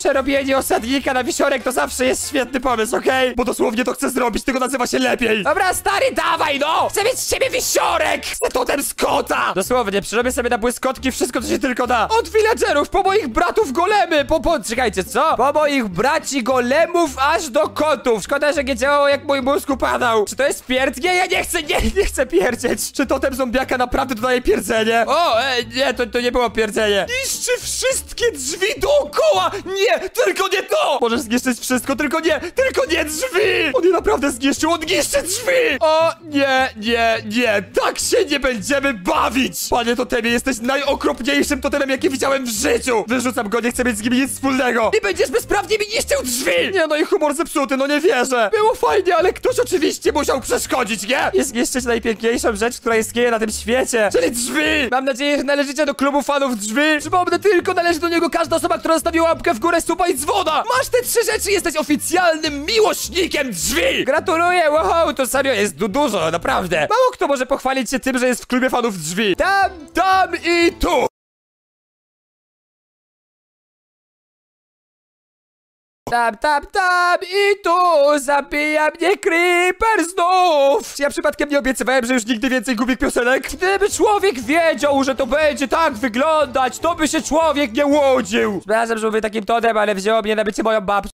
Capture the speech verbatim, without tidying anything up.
Przerobienie osadnika na wisiorek to zawsze jest świetny pomysł, okej? Bo dosłownie to chcę zrobić, tylko nazywa się lepiej. Dobra, stary, dawaj, no! Chcę mieć z ciebie wisiorek! Chcę totem z kota! Dosłownie, przerobię sobie na błyskotki wszystko, co się tylko da. Od villagerów, po moich bratów golemy, po, po, czekajcie, co? Po moich braci golemów, aż do kotów. Szkoda, że nie działało, jak mój mózg upadał. Czy to jest pierd? Nie, ja nie chcę, nie, nie chcę pierdzieć. Czy totem zombiaka naprawdę dodaje pierdzenie? O, e, nie, to, to nie było pierdzenie. Niszczy wszystkie drzwi dookoła! Nie, tylko nie to! Możesz zniszczyć wszystko, tylko nie, tylko nie drzwi! On je naprawdę zniszczył, on niszczy drzwi! O, nie, nie, nie, tak się nie będziemy bawić! Panie totemie, jesteś najokropniejszym totemem, jaki widziałem w życiu! Wyrzucam go, nie chcę mieć z nim nic wspólnego! I będziesz bezprawnie mi niszczył drzwi! Nie, no i humor zepsuty, no nie wierzę! Było fajnie, ale ktoś oczywiście musiał przeszkodzić, nie? I zniszczyć najpiękniejszą rzecz, która istnieje na tym świecie, czyli drzwi! Mam nadzieję, że należycie do klubu fanów drzwi. Przypomnę tylko, należy do niego każda osoba, która zostawiła łapkę w górę, suba i dzwona! Masz te trzy rzeczy, jesteś oficjalnym miłośnikiem drzwi! Gratuluję, wow, to serio jest du dużo, naprawdę! Mało kto może pochwalić się tym, że jest w klubie fanów drzwi. Tam, tam i tu! Tam, tam, tam i tu zabija mnie creeper znów! Czy ja przypadkiem nie obiecywałem, że już nigdy więcej głupich piosenek? Gdyby człowiek wiedział, że to będzie tak wyglądać, to by się człowiek nie łudził! Przepraszam, że mówię takim tonem, ale wzięło mnie na bycie moją babcią.